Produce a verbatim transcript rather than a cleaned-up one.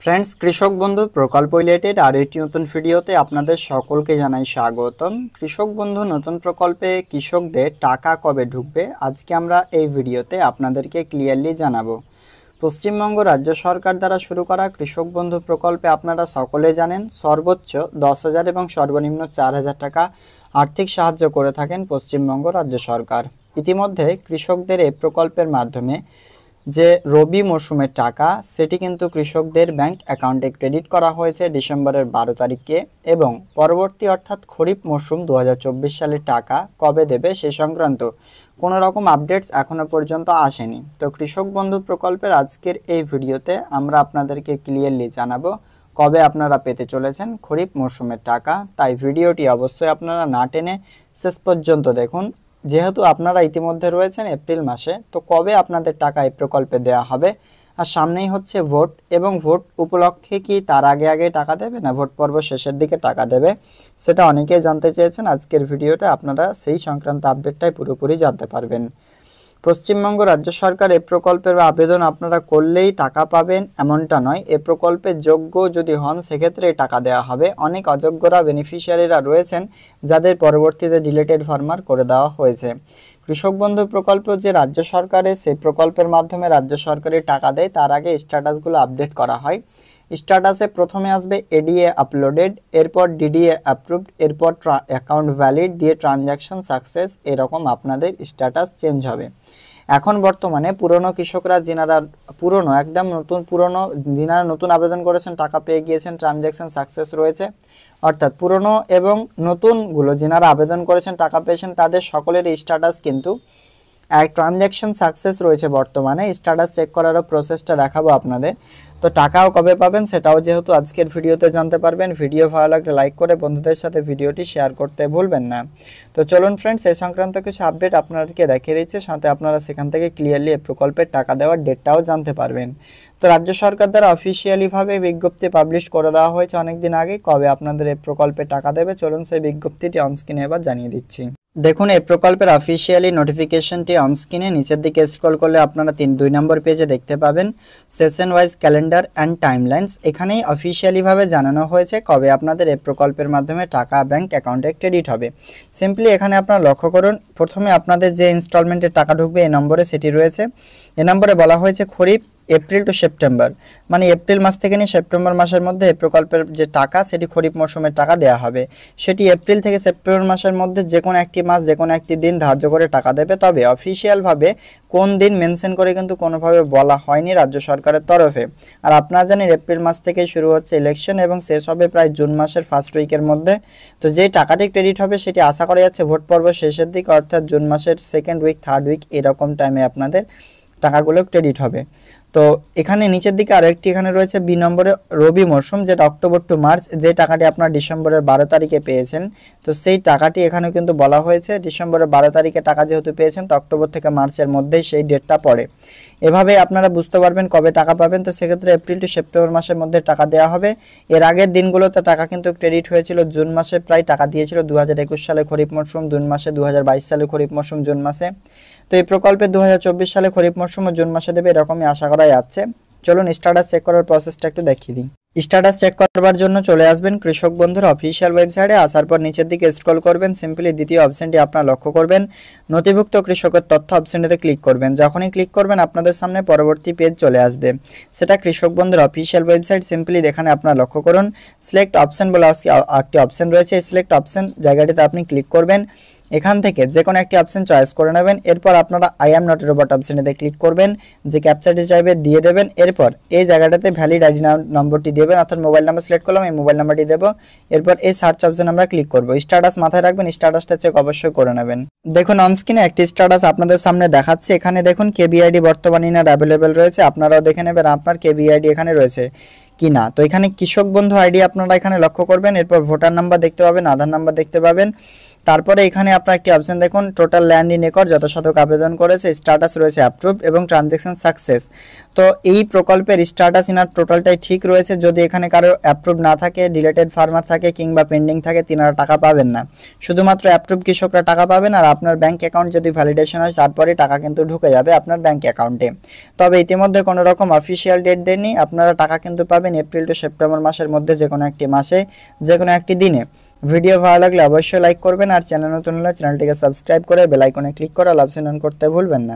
Friends, কৃষক বন্ধু প্রকল্প রিলেটেড আর একটি নতুন ভিডিওতে আপনাদের সকলকে জানাই স্বাগতম। কৃষক বন্ধু নতুন প্রকল্পে কৃষকদের টাকা কবে ঢুকবে আজকে আমরা এই ভিডিওতে আপনাদেরকে ক্লিয়ারলি জানাবো। পশ্চিমবঙ্গ রাজ্য সরকার দ্বারা শুরু করা কৃষক বন্ধু প্রকল্পে আপনারা সকলে জানেন সর্বোচ্চ দশ হাজার এবং সর্বনিম্ন চার হাজার টাকা আর্থিক সাহায্য করে থাকেন পশ্চিমবঙ্গ রাজ্য সরকার। ইতিমধ্যে কৃষকদের এই প্রকল্পের মাধ্যমে যে রবি মরশুমের টাকা সেটি কিন্তু কৃষকদের ব্যাংক অ্যাকাউন্টে ক্রেডিট করা হয়েছে ডিসেম্বরের বারো তারিখে, এবং পরবর্তী অর্থাৎ খরিফ মরশুম দু হাজার চব্বিশ সালের টাকা কবে দেবে সে সংক্রান্ত কোনো রকম আপডেটস এখনও পর্যন্ত আসেনি। তো কৃষক বন্ধু প্রকল্পের আজকের এই ভিডিওতে আমরা আপনাদেরকে ক্লিয়ারলি জানাবো কবে আপনারা পেতে চলেছেন খরিফ মরশুমের টাকা। তাই ভিডিওটি অবশ্যই আপনারা না টেনে শেষ পর্যন্ত দেখুন। যেহেতু আপনারা ইতিমধ্যে রয়েছেন এপ্রিল মাসে, তো কবে আপনাদের টাকা এই প্রকল্পে দেওয়া হবে, আর সামনেই হচ্ছে ভোট, এবং ভোট উপলক্ষে কি তার আগে আগে টাকা দেবে না ভোট পর্ব শেষের দিকে টাকা দেবে, সেটা অনেকেই জানতে চেয়েছেন। আজকের ভিডিওতে আপনারা সেই সংক্রান্ত আপডেটটাই পুরোপুরি জানতে পারবেন। পশ্চিমবঙ্গ রাজ্য সরকার এই প্রকল্পের আবেদন আপনারা করলেই টাকা পাবেন এমনটা নয়। এ প্রকল্পের যোগ্য যদি হন সেক্ষেত্রে টাকা দেওয়া হবে। অনেক অযোগ্যরা বেনিফিশিয়ারিরা রয়েছেন যাদের পরবর্তীতে ডিলেটেড ফার্মার করে দেওয়া হয়েছে। কৃষক বন্ধু প্রকল্প যে রাজ্য সরকারের, সেই প্রকল্পের মাধ্যমে রাজ্য সরকারের টাকা দেয় তার আগে স্ট্যাটাসগুলো আপডেট করা হয়। স্ট্যাটাসে প্রথমে আসবে এডিএ আপলোডেড, এরপর ডিডিএ অ্যাপ্রুভড, এরপর অ্যাকাউন্ট ভ্যালিড দিয়ে ট্রানজ্যাকশন সাকসেস, এরকম আপনাদের স্ট্যাটাস চেঞ্জ হবে। এখন বর্তমানে পুরনো কৃষকরা যিনারা পুরনো একদম নতুন পুরনো যিনারা নতুন আবেদন করেছেন টাকা পেয়ে গিয়েছেন, ট্রানজ্যাকশন সাকসেস রয়েছে, অর্থাৎ পুরনো এবং নতুনগুলো যিনারা আবেদন করেছেন টাকা পেয়েছেন তাদের সকলের স্ট্যাটাস কিন্তু এক ট্রানজ্যাকশন সাকসেস রয়েছে। বর্তমানে স্ট্যাটাস চেক করারও প্রসেসটা দেখাবো আপনাদের। তো টাকাও কবে পাবেন সেটাও যেহেতু আজকের ভিডিওতে জানতে পারবেন। ভিডিও ভালো লাগলে লাইক করে বন্ধুদের সাথে ভিডিওটি শেয়ার করতে ভুলবেন না। তো চলুন ফ্রেন্ডস, এই সংক্রান্ত কিছু আপডেট আপনাদেরকে দেখিয়ে দিচ্ছে, সাথে আপনারা সেখান থেকে ক্লিয়ারলি এই প্রকল্পের টাকা দেওয়ার ডেটটাও জানতে পারবেন। তো রাজ্য সরকার দ্বারা অফিসিয়ালিভাবে বিজ্ঞপ্তি পাবলিশ করে দেওয়া হয়েছে অনেকদিন আগে কবে আপনাদের এই প্রকল্পে টাকা দেবে। চলুন সেই বিজ্ঞপ্তিটি অনস্ক্রিনে এবার জানিয়ে দিচ্ছি। দেখুন, এই প্রকল্পের অফিসিয়ালি নোটিফিকেশনটি অনস্ক্রিনে নিচের দিকে স্ক্রল করলে আপনারা তিন দুই নম্বর পেজে দেখতে পাবেন session wise calendar and timelines. এখানেই অফিসিয়ালিভাবে জানানো হয়েছে কবে আপনাদের এই প্রকল্পের মাধ্যমে টাকা ব্যাংক অ্যাকাউন্টে ক্রেডিট হবে। সিম্পলি এখানে আপনারা লক্ষ্য করুন, প্রথমে আপনাদের যে ইনস্টলমেন্টের টাকা ঢুকবে এই নম্বরে সেটি রয়েছে। এ নম্বরে বলা হয়েছে খরিফ এপ্রিল টু সেপ্টেম্বর, মানে এপ্রিল মাস থেকে নিয়ে সেপ্টেম্বর মাসের মধ্যে এই প্রকল্পের যে টাকা সেটি খরিফ মৌসুমের টাকা দেওয়া হবে। সেটি এপ্রিল থেকে সেপ্টেম্বর মাসের মধ্যে যে কোনো একটি মাস যে কোনো একটি দিন ধার্য করে টাকা দেবে। তবে অফিসিয়ালভাবে কোন দিন মেনশন করে কিন্তু কোনোভাবে বলা হয়নি রাজ্য সরকারের তরফে। আর আপনারা জানেন এপ্রিল মাস থেকে শুরু হচ্ছে ইলেকশন এবং শেষ হবে প্রায় জুন মাসের ফার্স্ট উইকের মধ্যে। তো যেই টাকাটি ক্রেডিট হবে সেটি আশা করা যাচ্ছে ভোট পর্ব শেষের দিকে, অর্থাৎ জুন মাসের সেকেন্ড উইক থার্ড উইক এরকম টাইমে আপনাদের টাকাগুলো ক্রেডিট হবে। তো এখানে নিচের দিকে আরও একটি এখানে রয়েছে বি নম্বরে রবি মরশুম, যেটা অক্টোবর টু মার্চ, যে টাকাটি আপনার ডিসেম্বরের বারো তারিখে পেয়েছেন। তো সেই টাকাটি এখানে কিন্তু বলা হয়েছে ডিসেম্বরের বারো তারিখে টাকা যেহেতু পেয়েছেন তো অক্টোবর থেকে মার্চের মধ্যেই সেই ডেটটা পড়ে। এভাবে আপনারা বুঝতে পারবেন কবে টাকা পাবেন। তো সেক্ষেত্রে এপ্রিল টু সেপ্টেম্বর মাসের মধ্যে টাকা দেওয়া হবে। এর আগের দিনগুলোতে টাকা কিন্তু ক্রেডিট হয়েছিল জুন মাসে, প্রায় টাকা দিয়েছিল দু হাজার একুশ সালে খরিফ মরশুম জুন মাসে, দু হাজার বাইশ সালে খরিফ মরশুম জুন মাসে। তো এই প্রকল্পে দু হাজার চব্বিশ সালে খরিফ মরশুম জুন মাসে দেবে এরকমই আশা করা যাচ্ছে। চলুন স্ট্যাটাস চেক করার প্রসেসটা একটু দেখিয়ে দিই। স্ট্যাটাস চেক করবার জন্য চলে আসবেন কৃষক বন্ধুর অফিসিয়াল ওয়েবসাইটে। আসার পর নিচের দিকে স্ক্রল করবেন, সিম্পলি দ্বিতীয় অপশনটি আপনারা লক্ষ্য করবেন নথিভুক্ত কৃষকের তথ্য অপশনটিতে ক্লিক করবেন। যখনই ক্লিক করবেন আপনাদের সামনে পরবর্তী পেজ চলে আসবে, সেটা কৃষক বন্ধুর অফিসিয়াল ওয়েবসাইট। সিম্পলি এখানে আপনারা লক্ষ্য করুন সিলেক্ট অপশন বলে একটি অপশন রয়েছে, এই সিলেক্ট অপশন জায়গাটিতে আপনি ক্লিক করবেন। এখান থেকে যে কোনো একটি অপশন চয়েস করে নেবেন। এরপর আপনারা আই এম নট রোবট অপশনটিতে ক্লিক করবেন, যে ক্যাপচারটি চাইবে দিয়ে দেবেন। এরপর এই জায়গাটাতে ভ্যালিড আইডি নম্বরটি দেবেন, অর্থাৎ মোবাইল নাম্বার সিলেক্ট করলাম, এই মোবাইল নাম্বারটি দেবো। এরপর এই সার্চ অপশন আমরা ক্লিক করব। স্ট্যাটাস মাথায় রাখবেন, স্ট্যাটাসটা চেক অবশ্যই করে নেবেন। দেখুন অনস্ক্রিনে একটি স্ট্যাটাস আপনাদের সামনে দেখাচ্ছে। এখানে দেখুন কেবিআইডি বর্তমানে না অ্যাভেলেবেল রয়েছে, আপনারাও দেখে নেবেন আপনার কেবিআইডি এখানে রয়েছে কি না। তো এখানে কৃষক বন্ধু আইডি আপনারা এখানে লক্ষ্য করবেন। এরপর ভোটার নাম্বার দেখতে পাবেন, আধার নাম্বার দেখতে পাবেন, তারপরে এখানে আপনার একটি অপশন দেখুন টোটাল ল্যান্ড ইন একর, যত শতক আবেদন করেছে, স্ট্যাটাস রয়েছে অ্যাপ্রুভ এবং ট্রানজ্যাকশন সাকসেস। তো এই প্রকল্পের স্ট্যাটাস ইনার টোটালটাই ঠিক রয়েছে। যদি এখানে কারো অ্যাপ্রুভ না থাকে, ডিলেটেড ফার্মার থাকে কিংবা পেন্ডিং থাকে, তিনারা টাকা পাবেন না। শুধুমাত্র অ্যাপ্রুভ কৃষকরা টাকা পাবেন, আর আপনার ব্যাংক অ্যাকাউন্ট যদি ভ্যালিডেশন হয় তারপরে টাকা কিন্তু ঢুকে যাবে আপনার ব্যাংক অ্যাকাউন্টে। তবে ইতিমধ্যে কোনো রকম অফিসিয়াল ডেট দেননি, আপনারা টাকা কিন্তু পাবেন এপ্রিল টু সেপ্টেম্বর মাসের মধ্যে, যে কোনো একটি মাসে, যে কোনো একটি দিনে। ভিডিও ভালো লাগলে অবশ্যই লাইক করবেন, আর চ্যানেল নতুন হলে চ্যানেলটিকে সাবস্ক্রাইব করে বেল আইকনে ক্লিক করে অল অপশন অন করতে ভুলবেন না।